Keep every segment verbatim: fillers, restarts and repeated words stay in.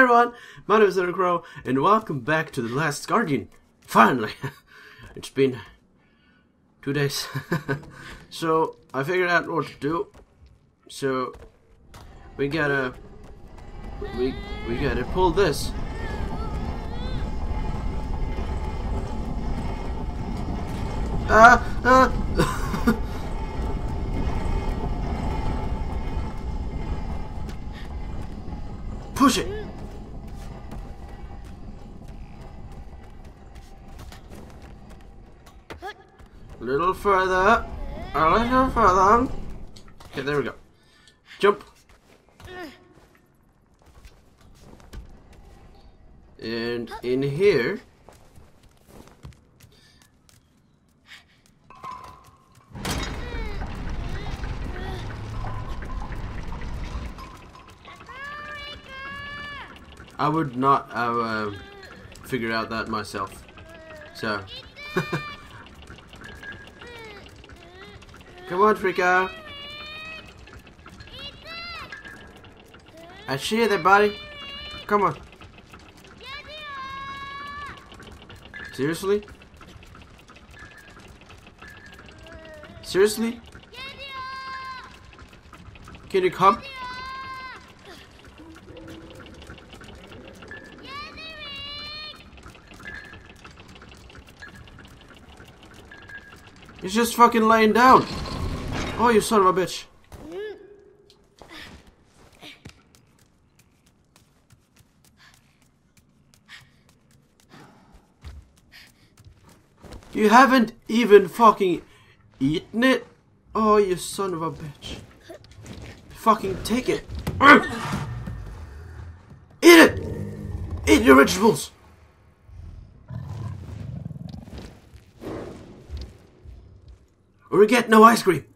everyone, my name is Aaron Crow, and welcome back to The Last Guardian. Finally! It's been two days. So, I figured out what to do. So, we gotta... We, we gotta pull this. Ah! Ah! Push it! A little further. A little further. Okay, there we go. Jump. And in here. I would not have uh, figured out that myself. So. Come on, Freaka. I see you there, buddy. Come on. Seriously? Seriously? Can you come? He's just fucking laying down. Oh, you son of a bitch. You haven't even fucking eaten it? Oh, you son of a bitch. Fucking take it. Eat it! Eat your vegetables! Or we get no ice cream.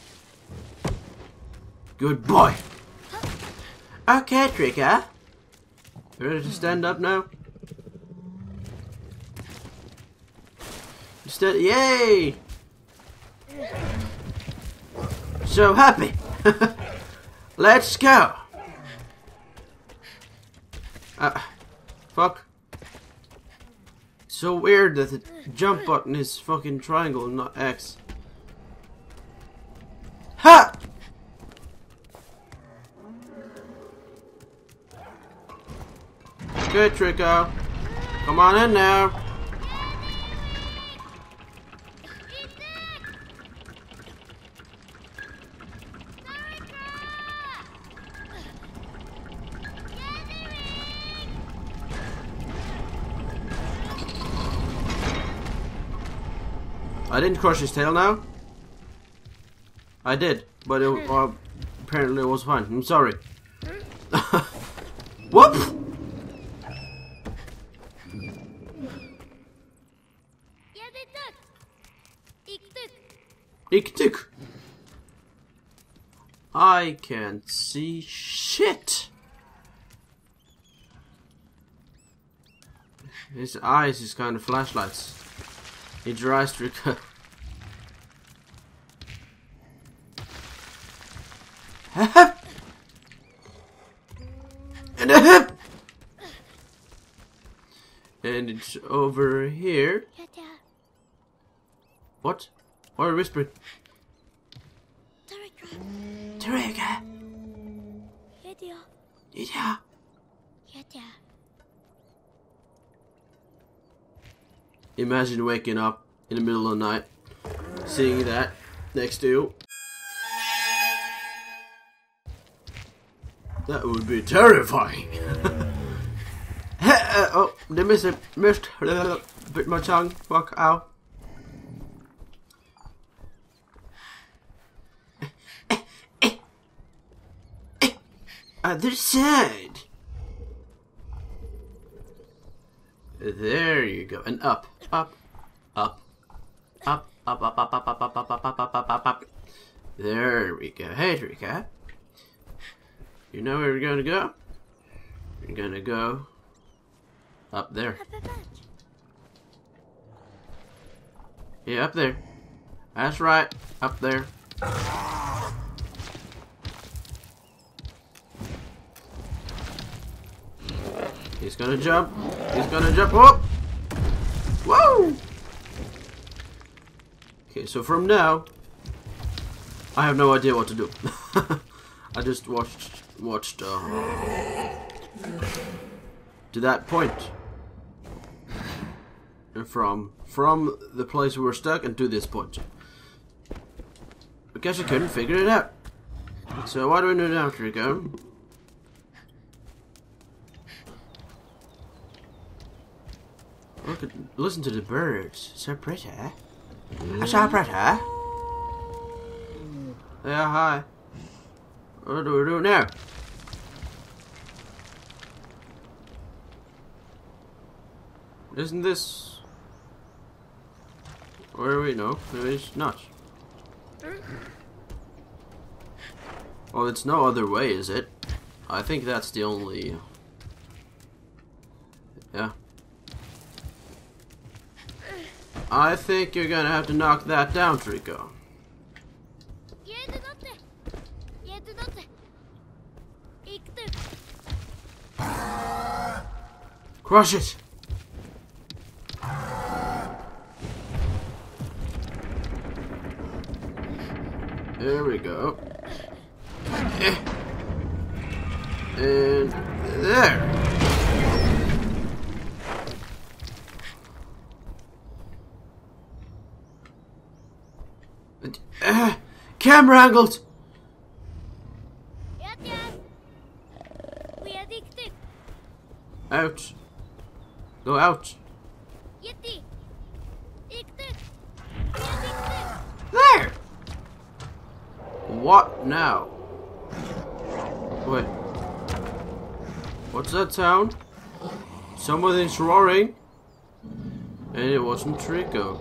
Good boy. Okay, Freaka. You ready to stand up now? Stand. Yay! So happy. Let's go. Uh, fuck. So weird that the jump button is fucking triangle and not X. Ha! Good, Trico. Come on in now. I didn't crush his tail now. I did, but it, uh, apparently it was fine. I'm sorry. Whoop! Ik-tuk. I can't see shit. His eyes is kind of flashlights. He tries to recover. And a hip. And it's over here. What? Why are you whispering? Tareka. Yeah. Imagine waking up in the middle of the night, seeing that next to you. That would be terrifying. uh, oh, they missed it. Missed. Bit my tongue. Fuck. Ow. Other side. There you go. And up. Up. Up. Up. Up. Up. Up. Up. Up. Up. Up. Up. Up. Up. Up. Up. There we go. Hey, Rika. You know where we're gonna go? We're gonna go up there. Yeah, up there. That's right. Up there. He's gonna jump. He's gonna jump. Whoop! Whoa! Okay, so from now, I have no idea what to do. I just watched, watched, uh, to that point. And from, from the place we were stuck and to this point. I guess I couldn't figure it out. So what do we do now, Trico? Look at, listen to the birds. So pretty. That's so pretty. Yeah, hi. What do we do now? Isn't this where we know? No, it's not. Well, it's no other way, is it? I think that's the only. Yeah. I think you're gonna have to knock that down, Trico. Crush it! There we go. And there. Uh, camera angles. Out. Go out. There. What now? Wait. What's that sound? Somebody's roaring. And it wasn't Trico.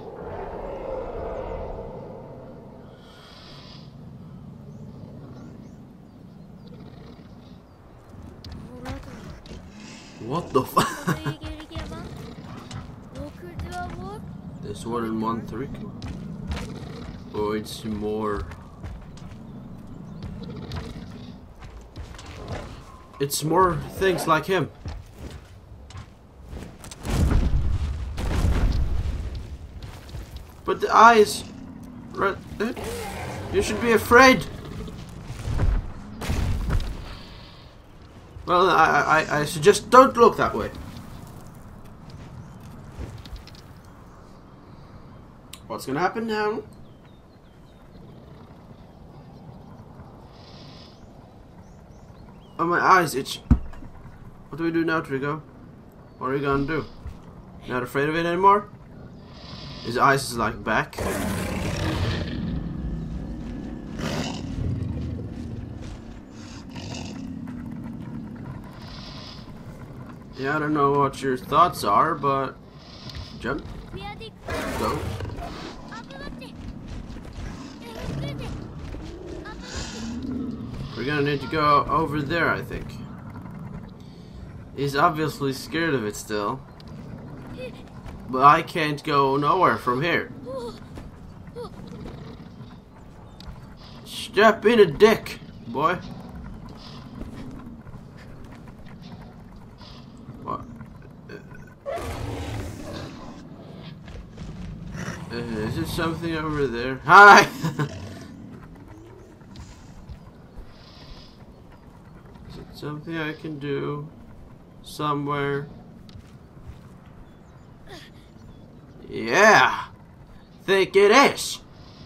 What the fuck? There's more than one Trico. Oh, it's more. It's more things like him. But the eyes, right there. You should be afraid. Well, I, I, I suggest don't look that way. What's gonna happen now? Oh, my eyes itch. What do we do now, Trico? What are we gonna do? Not afraid of it anymore? His eyes is like back. Yeah, I don't know what your thoughts are, but jump. Go. We're gonna need to go over there, I think. He's obviously scared of it still. But I can't go nowhere from here. Step in a dick, boy. What? Uh, is there something over there? Hi! Something I can do somewhere. Yeah, think it is.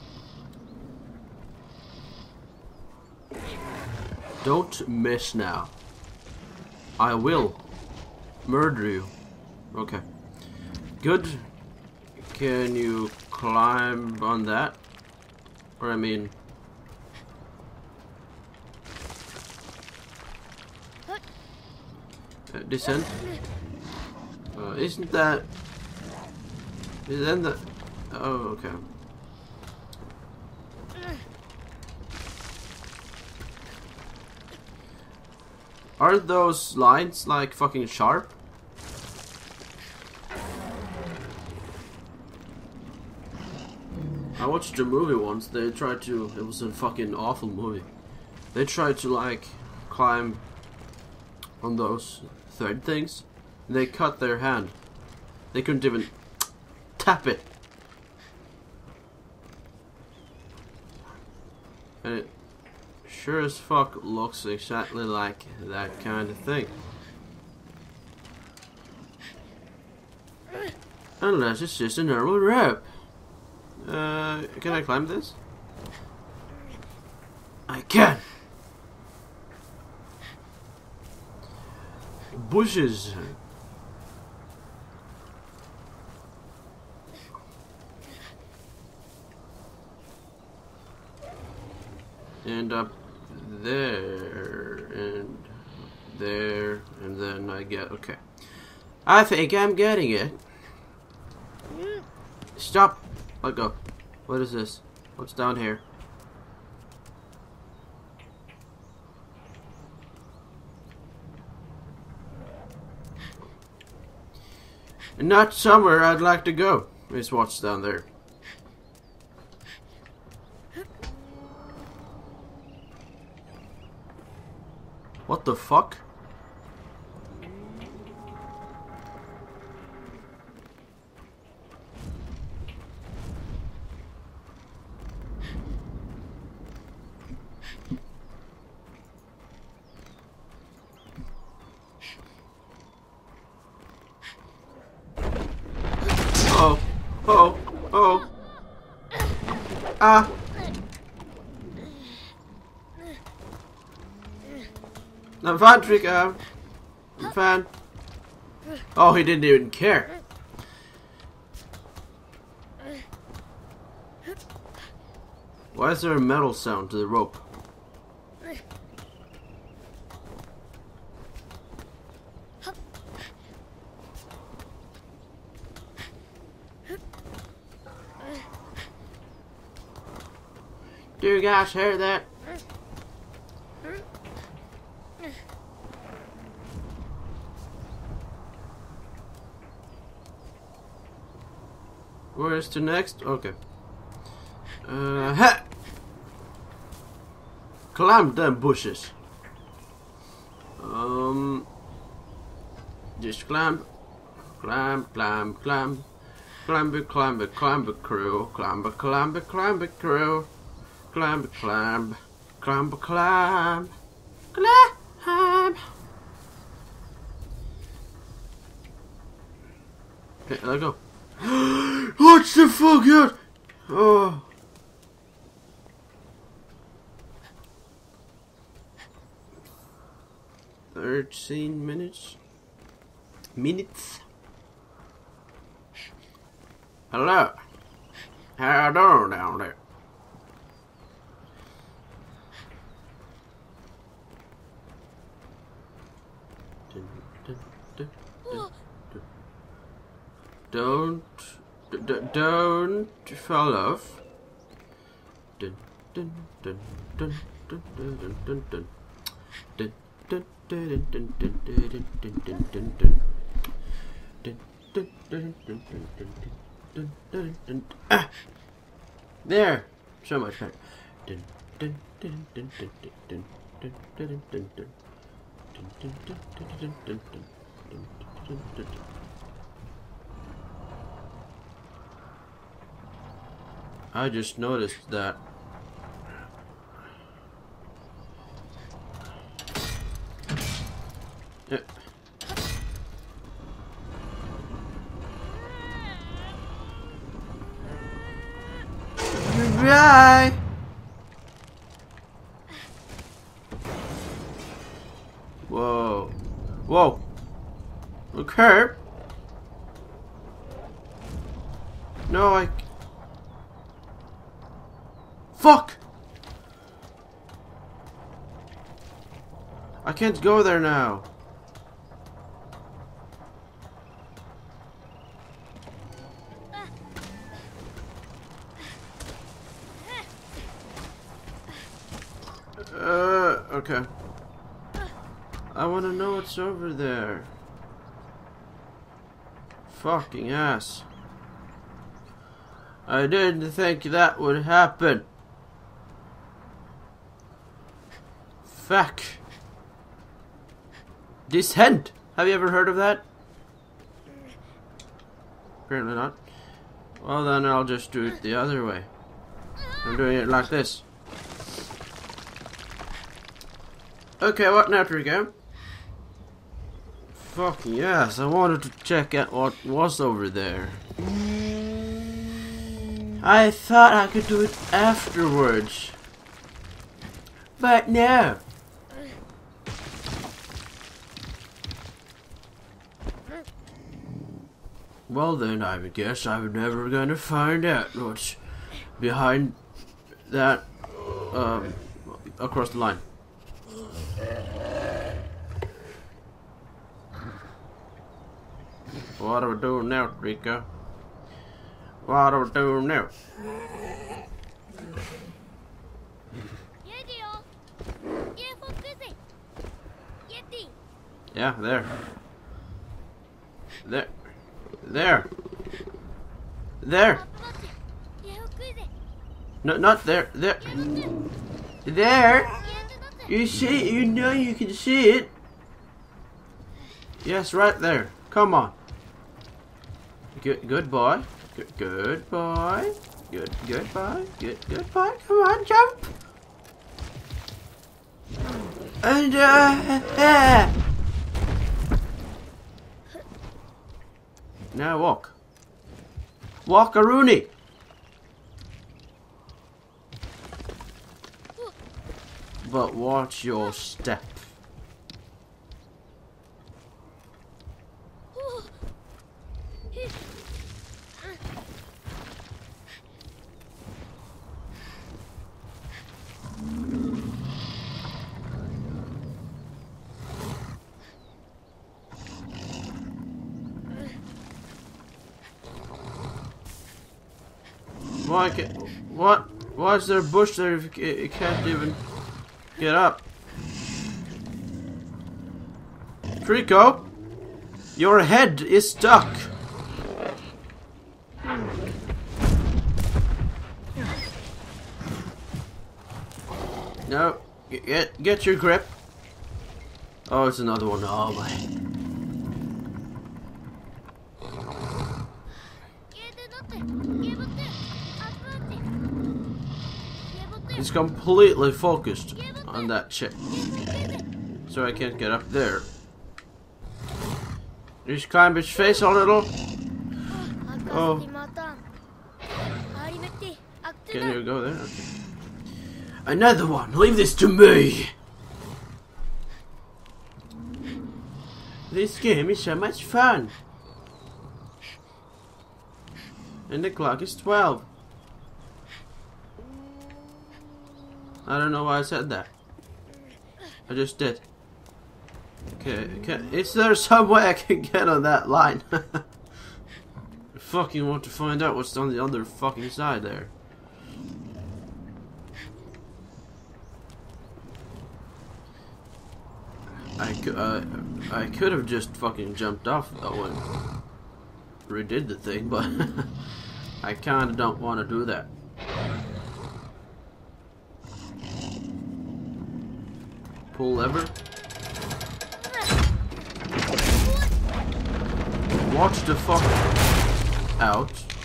Don't miss now. I will murder you. Okay. Good. Can you climb on that? Or I mean. Uh, descend. Uh, isn't that? Isn't that? Oh, okay. Aren't those lines like fucking sharp? I watched a movie once. They tried to. It was a fucking awful movie. They tried to like climb on those thread things, They cut their hand. They couldn't even tap it. And it sure as fuck looks exactly like that kind of thing. Unless it's just a normal rope. Uh, can I climb this? I can! Bushes! And up there, and there, and then I get, okay. I think I'm getting it. Stop! Let go. What is this? What's down here? Not somewhere I'd like to go, is what's down there. What the fuck? Oh, oh, oh. Ah. I'm fine, Trico. I'm fine. Oh, he didn't even care. Why is there a metal sound to the rope? Do you guys hear that? Where's the next? Okay. Uh, ha! Climb them bushes. Um, just climb, climb, climb, climb, climb it, climb it, climb it, crew, climb it, climb it, climb it, crew, climb it, climb, climb, climb, climb. Okay, let go. What the fuck, God? Oh. Thirteen minutes. Minutes. Hello. How you doing down there? Dun, dun, dun, dun, dun. Don't, d don't fall off. Dun, dun, dun, dun, dun, dun, dun, dun, dun. Dun, dun, dun, dun, dun, dun, dun, dun, dun, dun, dun. Dun, dun, dun, dun, dun, dun, dun, dun, dun. Ah! There! So much better. Dun, dun, dun, dun, dun, dun, dun, dun, dun, dun, dun. Dun, dun, dun, dun, dun, dun, dun, dun, dun, dun, dun. I just noticed that yeah. Bye. Whoa. Whoa. Okay. No, I... Fuck! I can't go there now. Uh, okay. I want to know what's over there. Fucking ass. I didn't think that would happen. Fuck. Descent. Have you ever heard of that? Apparently not. Well, then I'll just do it the other way. I'm doing it like this. Okay, what now, Trico? Fucking yes, I wanted to check out what was over there. I thought I could do it afterwards. But no. Well then, I would guess I'm never gonna find out what's behind that, um, across the line. What are we doing now, Rico? What are we doing now? Yeah, there. There. There. There. No, not there. There. There. You see, you know you can see it. Yes, right there. Come on. Good, good boy. Good, good boy. Good, good boy. Good, good boy. Come on, jump. And uh, uh. Now walk. Walk a Rooney. But watch your step. Why can't, what? Why is there a bush there if you can't even get up? Trico, your head is stuck. No, get get your grip. Oh, it's another one. Oh my. He's completely focused on that shit. So I can't get up there. Just climb his face a little. Oh. Can you go there? Okay. Another one! Leave this to me! This game is so much fun. And the clock is twelve. I don't know why I said that. I just did. Okay, okay. Is there some way I can get on that line? I fucking want to find out what's on the other fucking side there. I could, uh, I could have just fucking jumped off though and redid the thing, but I kinda don't want to do that. Pull lever. Watch the fuck out.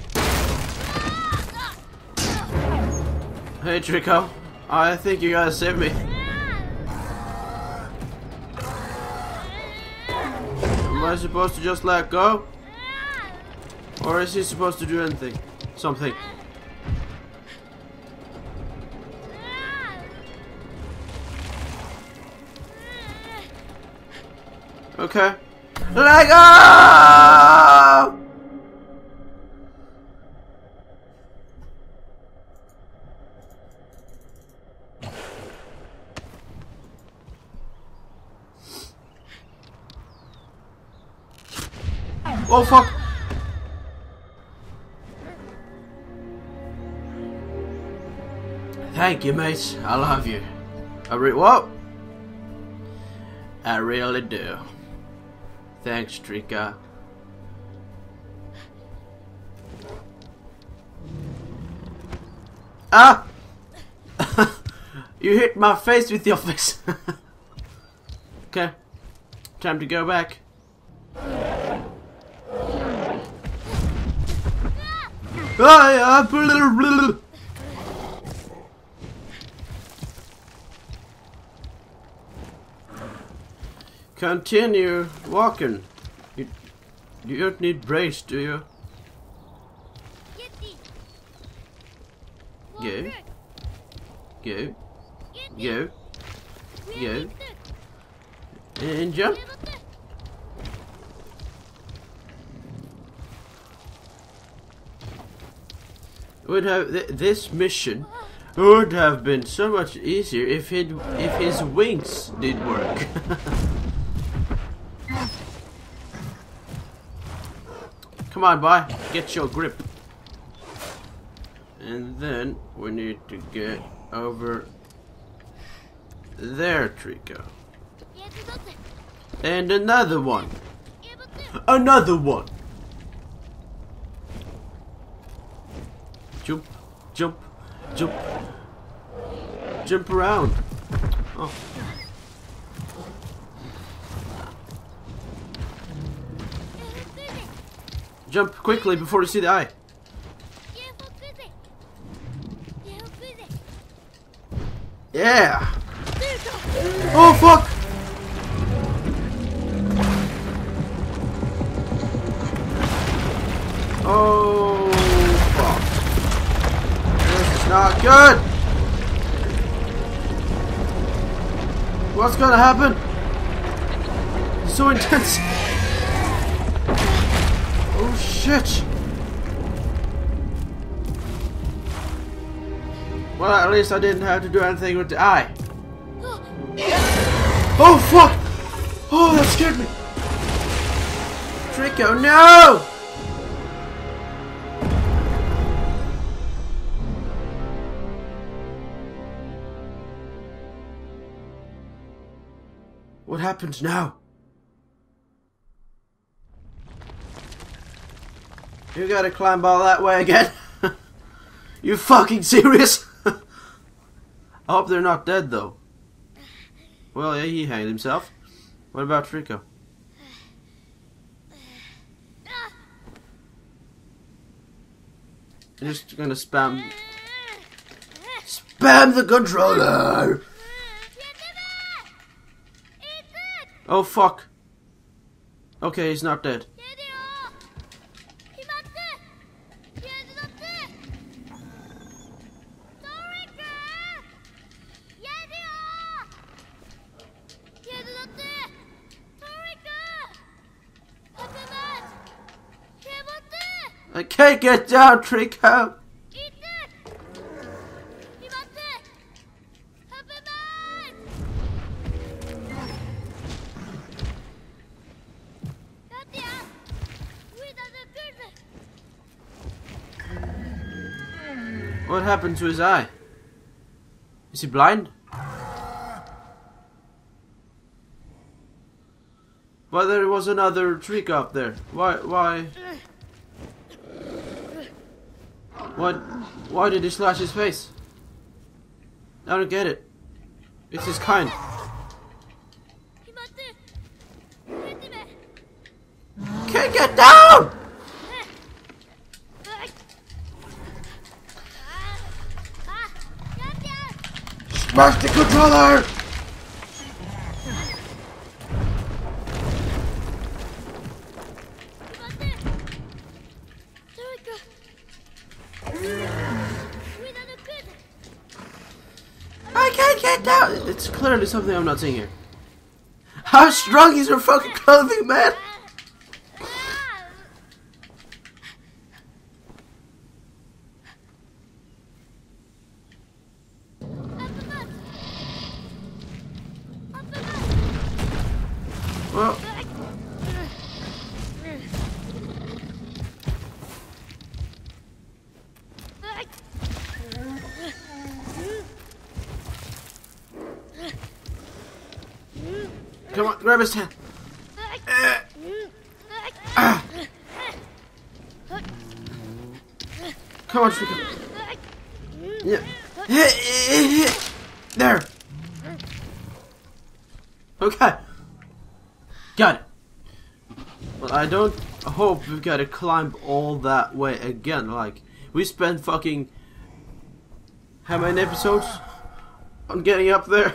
Hey Trico, I think you gotta save me. Am I supposed to just let go? Or is he supposed to do anything? Something. Okay. Let go! Oh fuck! Thank you, mate. I love you. I re- what? I really do. Thanks, Trico. Ah! You hit my face with your face. Okay. Time to go back. Ah, yeah. Continue walking. You, you don't need brace, do you? Go. Go. Go. Go. And jump. Would have th this mission would have been so much easier if it if his wings did work. Come on, boy, get your grip. And then we need to get over there, Trico. And another one. Another one. Jump, jump, jump, jump around. Oh. Jump quickly before you see the eye. Yeah. Oh fuck. Oh fuck. This is not good. What's gonna happen? It's so intense. Oh shit. Well, at least I didn't have to do anything with the eye. Oh fuck! Oh, that scared me. Trico, no! What happens now? You gotta climb all that way again? You fucking serious? I hope they're not dead though. Well, yeah, he hanged himself. What about Trico? I'm just gonna spam... Spam the controller! Oh fuck. Okay, he's not dead. I can't get down, Trico! What happened to his eye? Is he blind? But there was another Trico up there. Why, why? What? Why did he slash his face? I don't get it. It's his kind. Can't get down! Smash the controller! I can't get down! It's clearly something I'm not seeing here. How strong is your fucking clothing, man? Well... Come on, grab his hand. Uh, uh. Come on, Trico. Yeah. There. Okay. Got it. Well, I don't hope we've got to climb all that way again. Like, We spent fucking how many episodes on getting up there?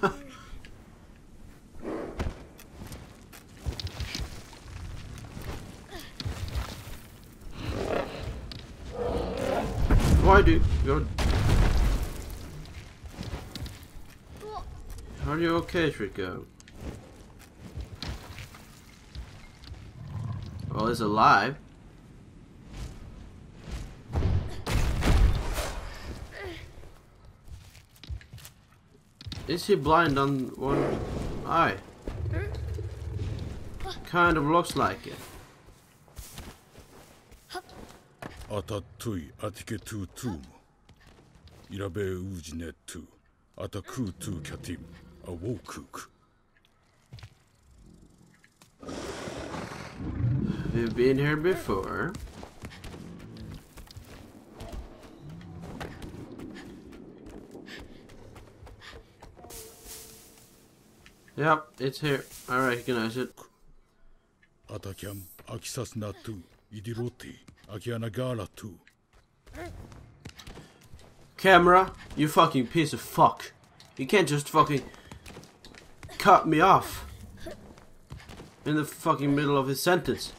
Why do you go? Are you okay, Trico? Well, he's alive. Is he blind on one eye? Kind of looks like it. Atatui atiketu tum. Irabe ujinetu. Ataku tu katim. Awokuk. We've been here before. Yep, it's here. I recognize it. Atakiam akisas natu. Idiroti. Akianagara tu. Camera, you fucking piece of fuck. You can't just fucking cut me off in the fucking middle of his sentence.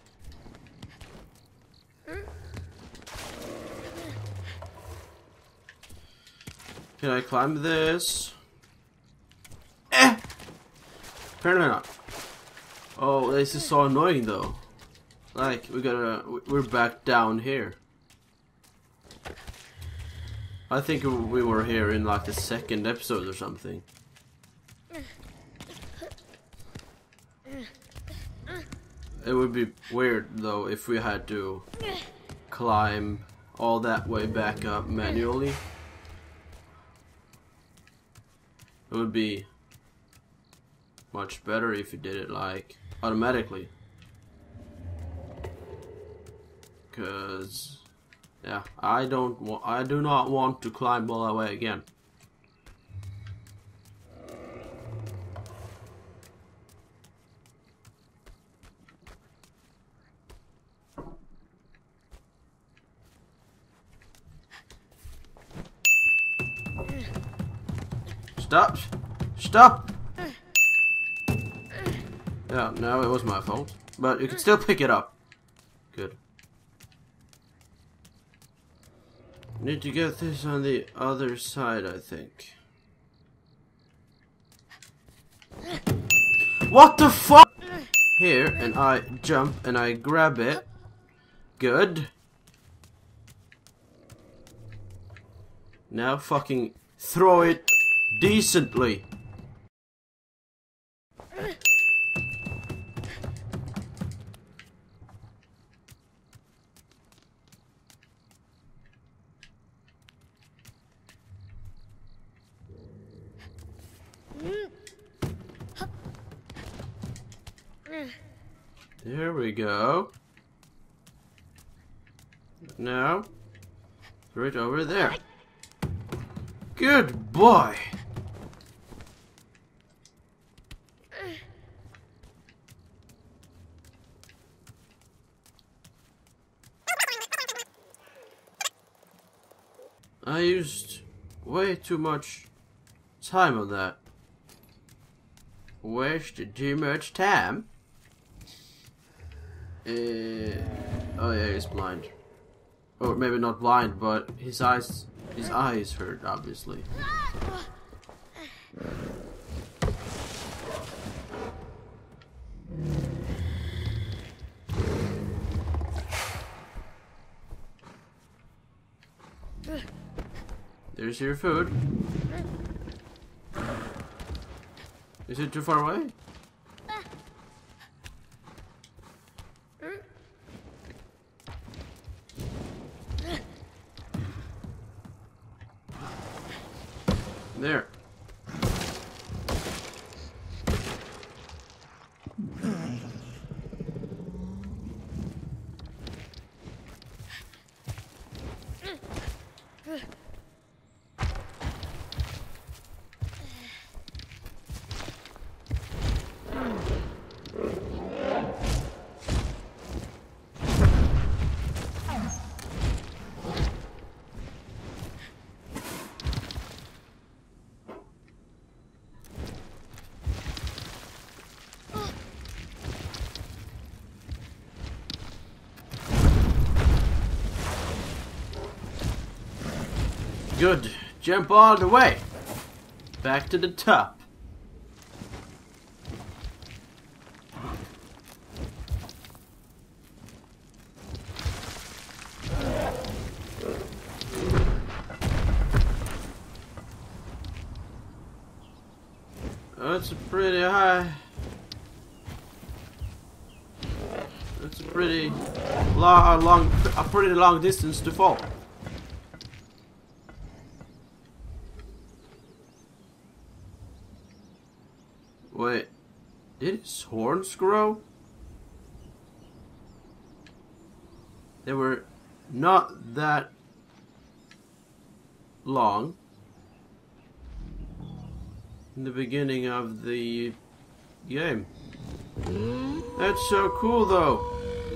Can I climb this? Eh! Apparently not. Oh, this is so annoying though. Like, we gotta, we're back down here. I think we were here in like the second episode or something. It would be weird though if we had to climb all that way back up manually. It would be much better if you did it like automatically. Cause yeah, I don't wa I do not want to climb all the way again. Stop! Stop! Yeah, no, it was my fault. But you can still pick it up. Good. Need to get this on the other side, I think. What the fuck? Here, and I jump and I grab it. Good. Now fucking throw it decently. There we go. Now, right over there. Good boy. I used way too much time on that. Wasted too much time. Uh, oh yeah, he's blind. Or maybe not blind, but his eyes, his eyes hurt, obviously. There's your food. Is it too far away? There. Good. Jump all the way. Back to the top. That's a pretty high. That's a pretty long, a long, a pretty long distance to fall. Wait, did his horns grow? They were not that long in the beginning of the game. That's so cool though.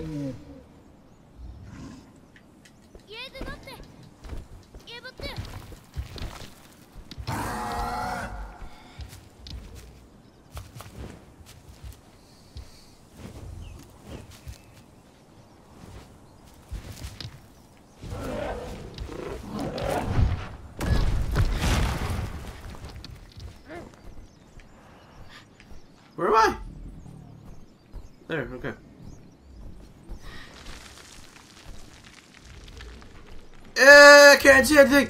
Where am I? There, okay. Uh, I can't see anything!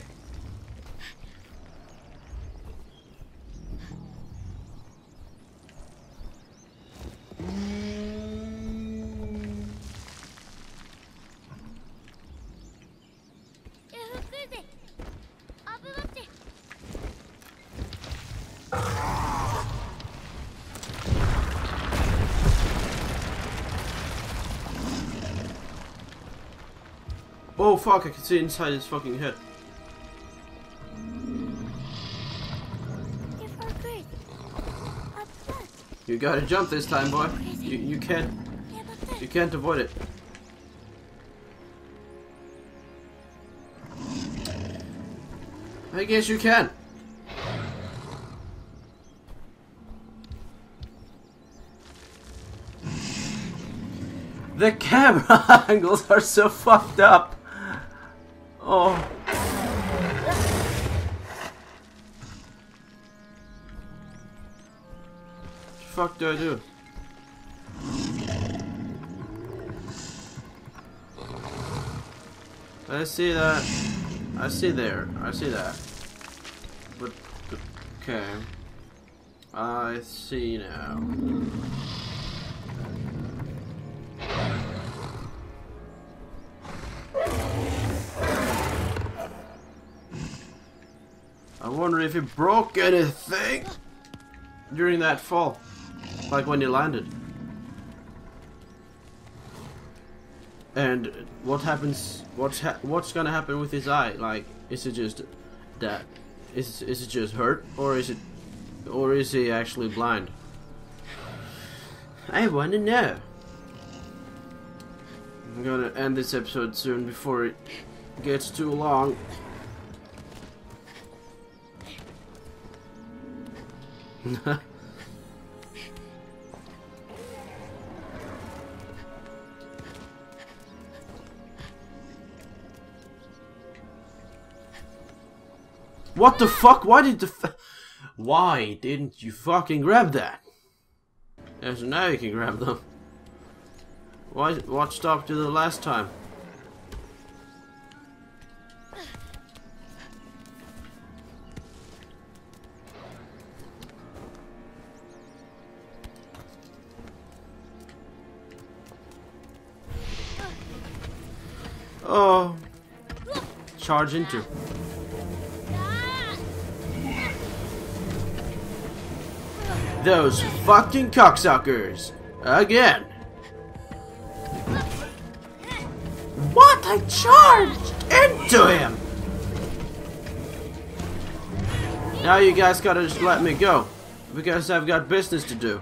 Oh fuck, I can see inside his fucking head. You gotta jump this time, boy. You, you can't, you can't avoid it. I guess you can. The camera angles are so fucked up. Oh. What the fuck do I do? I see that. I see there. I see that. But, okay. I see now. I wonder if he broke anything during that fall, like when he landed. And what happens? What's ha what's gonna happen with his eye? Like, is it just that? Is is it just hurt, or is it, or is he actually blind? I wanna know. I'm gonna end this episode soon before it gets too long. What the fuck? Why did the f Why didn't you fucking grab that? Yeah, so now you can grab them. Why? What stopped you the last time? Oh, charge into. Those fucking cocksuckers again. What? I charged into him. Now you guys gotta just let me go because I've got business to do.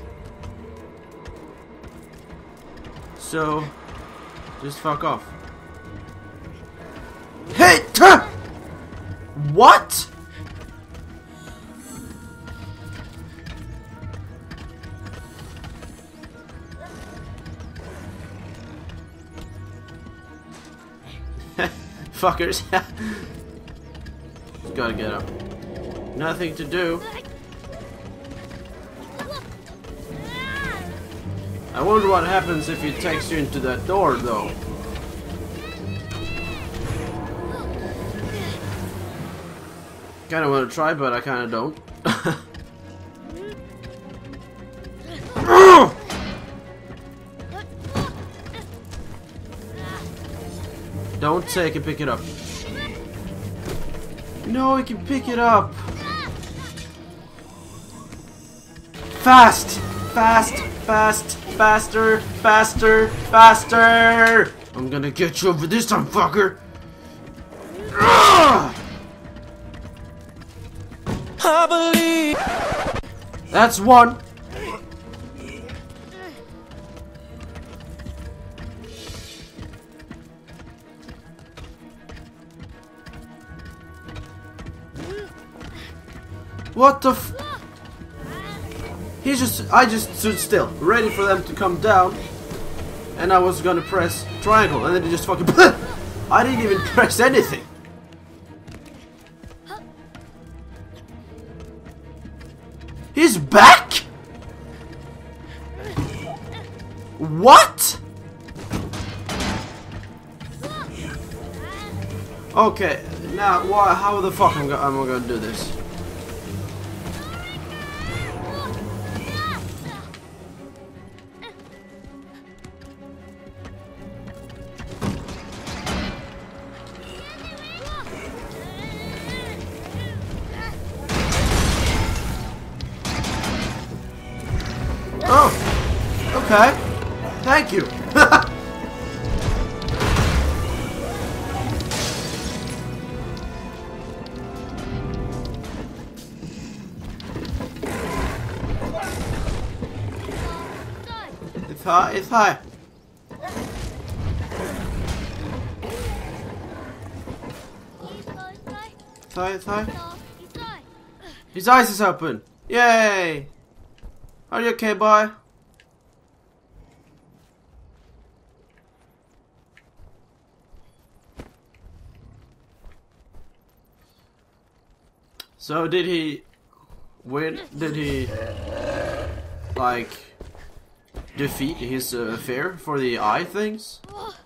So, just fuck off. Hey! Tuh! What? Fuckers. gotta get up. Nothing to do. I wonder what happens if he takes you into that door, though. Kinda wanna try, but I kinda don't. Don't take it, pick it up. No, he can pick it up. Fast! Fast! Fast! Faster! Faster! Faster! I'm gonna get you over this time, fucker! Ugh! I believe. That's one. What the f- He just- I just stood still, ready for them to come down. And I was gonna press triangle, and then he just fucking- I didn't even press anything. He's back? What? Okay, now why? How the fuck am I gonna do this? Oh, okay. Thank you. It's high. It's high. It's high. It's high. His eyes is open. Yay! Are you okay, boy? So did he win? Did he like defeat his uh, fear for the eye things?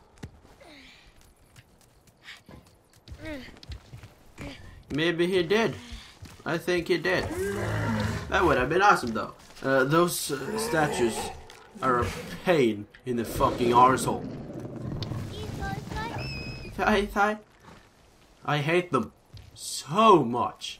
Maybe he did. I think he did. That would have been awesome, though. Uh, those uh, statues are a pain in the fucking arsehole. I, I, I hate them so much.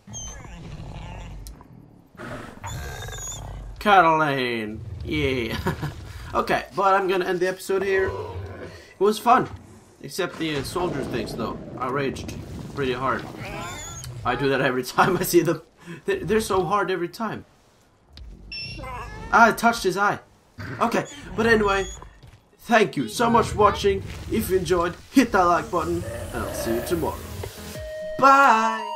Caroline, yeah. Okay, but I'm gonna end the episode here. It was fun, except the uh, soldier things, though. I raged pretty hard. I do that every time I see them. They're, they're so hard every time. Ah, I touched his eye. Okay, but anyway, thank you so much for watching. If you enjoyed, hit that like button, and I'll see you tomorrow. Bye!